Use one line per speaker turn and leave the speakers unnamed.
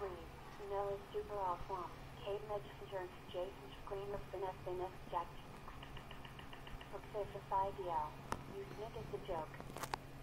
scream. Noah super all swamp. Kate Medicine Jason screamer finesse jack. Success of IDL. You snick is the joke.